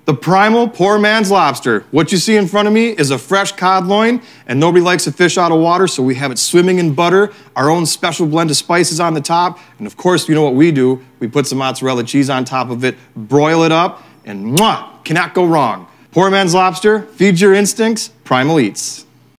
The Primal Poor Man's Lobster. What you see in front of me is a fresh cod loin, and nobody likes a fish out of water, so we have it swimming in butter, our own special blend of spices on the top, and of course, you know what we do. We put some mozzarella cheese on top of it, broil it up, and mwah, cannot go wrong. Poor Man's Lobster, feed your instincts, Primal Eats.